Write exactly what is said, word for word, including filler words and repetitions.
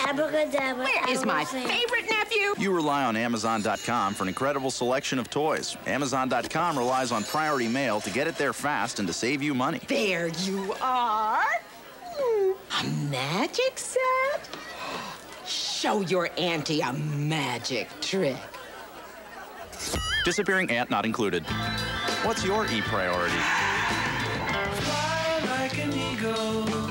Abracadabra. Where is my favorite nephew? You rely on Amazon dot com for an incredible selection of toys. Amazon dot com relies on priority mail to get it there fast and to save you money. There you are. A magic set? Show your auntie a magic trick. Disappearing ant not included. What's your e-priority? Fly like an eagle.